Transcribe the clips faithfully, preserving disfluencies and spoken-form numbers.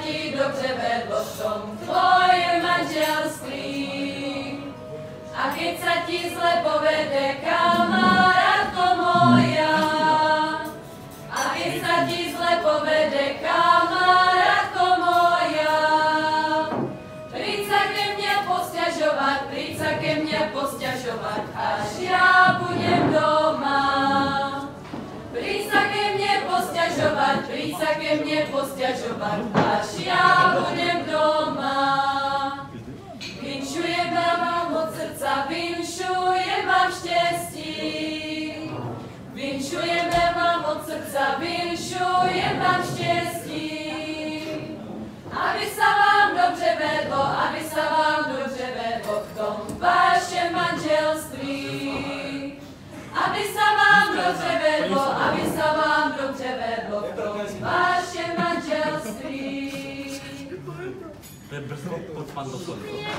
ti dobře vedlo v tom tvojem manželství. A keď sa ti zle povede, kamarátko moja, a keď sa ti zle povede, kamarátko moja, príď sa ke mne posťažovať, príď sa ke mne posťažovať, až ja budem doma. Príď sa ke mne posťažovať, príď sa ke mne posťažovať, až ja budem doma. Vinšujem vám od srdca, vinšujem vám štěstí. Vinšujem vám od srdca, vinšujem vám štěstí. Aby sa vám dobře vedlo, aby sa vám dobře vedlo v tom vašem manželství. Aby sa vám dobře vedlo, aby sa vám dobře vedlo v tom vašem manželství. To je brzko pod pantoflem.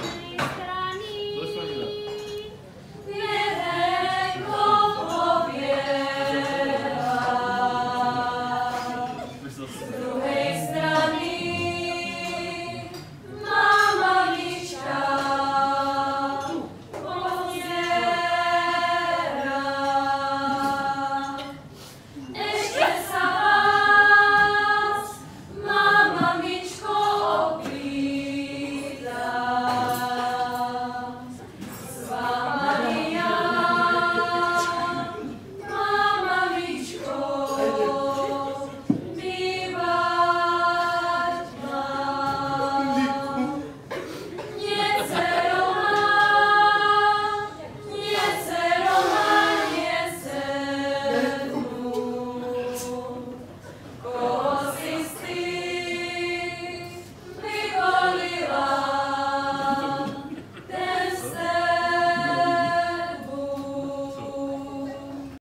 Věrenko pověla, z druhé